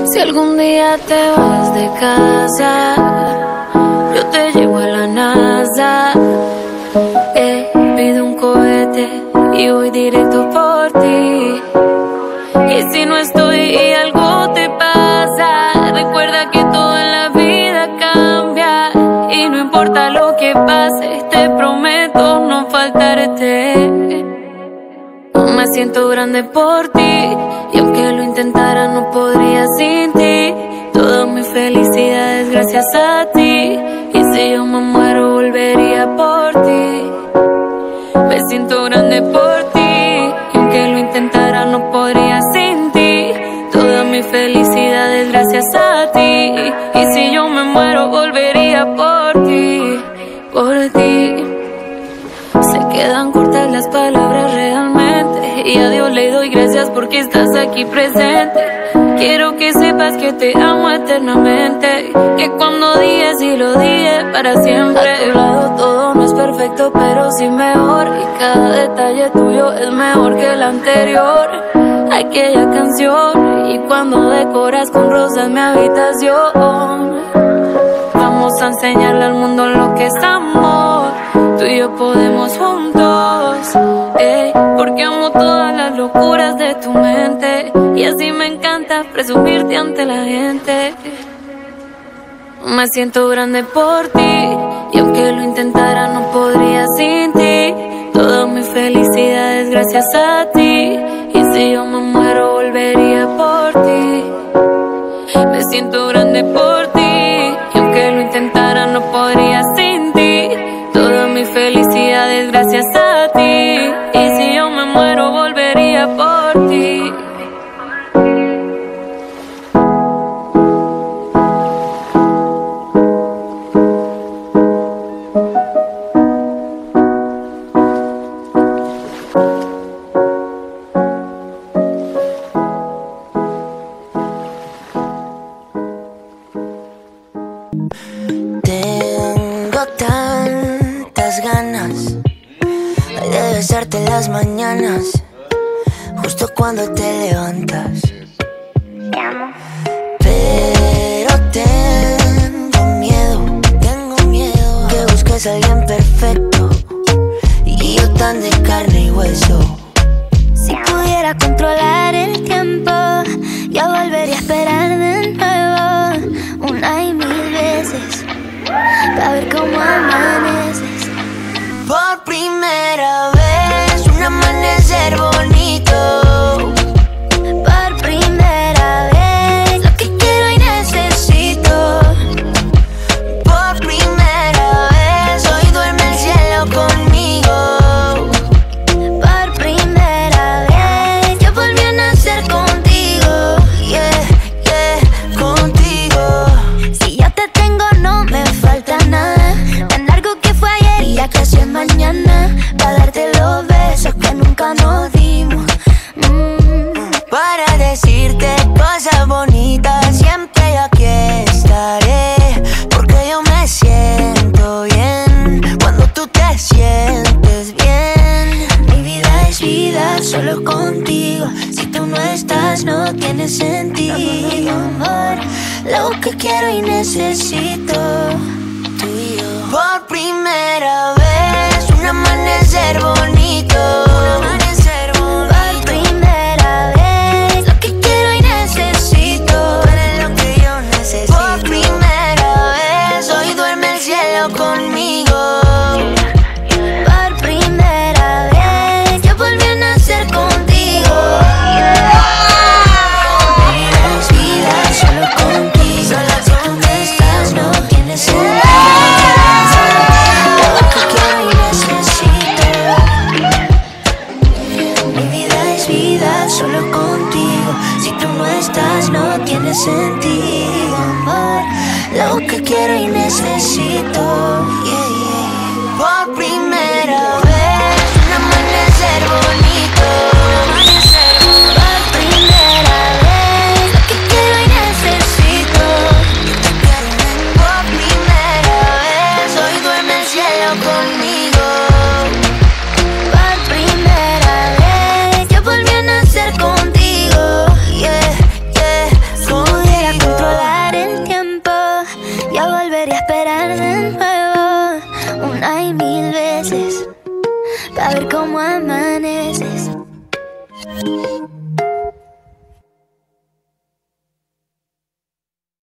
Si algún día te vas de casa, yo te llevo a la NASA. Pido un cohete y voy directo por ti. Y si no estoy y algo te pasa, recuerda que todo en la vida cambia. Y no importa lo que pase, te prometo no faltarte. Me siento grande por ti, y aunque lo intentara no podría sin ti. Toda mi felicidad es gracias a ti, y si yo me muero volvería por ti. Me siento grande por ti, y aunque lo intentara no podría sin ti. Toda mi felicidad es gracias a ti, y si yo me muero volvería por ti, por ti. Se quedan cortas las palabras realmente, y a Dios le doy gracias porque estás aquí presente. Quiero que sepas que te amo eternamente, que cuando dije sí lo dije para siempre. A tu lado todo no es perfecto, pero sí mejor, y cada detalle tuyo es mejor que el anterior. Aquella canción, y cuando decoras con rosas mi habitación. Vamos a enseñarle al mundo lo que es amor. Tú y yo podemos juntos, porque amo todas las locuras de tu mente, y así me encanta presumirte ante la gente. Me siento grande por ti, y aunque lo intentara no podría sin ti. Toda mi felicidad es gracias a ti, y si yo me muero volvería por ti. Me siento grande por ti, y aunque lo intentara no podría sin ti. Toda mi felicidad es gracias a ti, y si yo me muero volvería por ti. Besarte las mañanas, justo cuando te levantas. Te amo. Pero tengo miedo que busques a alguien perfecto y yo tan de carne y hueso. Si pudiera controlar el tiempo, yo volvería a esperar de nuevo, una y mil veces, para ver cómo amaneces. Por primera vez, un amanecer bonito. Por primera vez, lo que quiero y necesito. Por primera vez, hoy duerme el cielo conmigo. Por primera vez, yo volví a nacer contigo. Contigo. Si yo te tengo no me falta nada, tan largo que fue ayer y ya casi es mañana, para darte los besos que nunca nos dimos. Para decirte cosas bonitas, siempre yo aquí estaré, porque yo me siento bien cuando tú te sientes bien. Mi vida es vida solo contigo, si tú no estás no tiene sentido, amor. Lo que quiero y necesito, tú y yo. Por primera vez, un amanecer bonito. Por primera vez, lo que quiero y necesito. Tú eres lo que yo necesito. Por primera vez, hoy duerme el cielo conmigo. Por primera vez, yo volví a nacer contigo. Mi vida es vida solo contigo, si tú no estás no tiene sentido. Lo que quiero y necesito. Mi vida es vida solo contigo, si tú no estás no tiene sentido, amor. Lo que quiero y necesito. Por primera vez, un amanecer bonito. Por primera vez, lo que quiero y necesito. Por primera vez, hoy duerme el cielo conmigo. Por primera vez, yo volví a nacer contigo. Pudiera pa' ver cómo amaneces.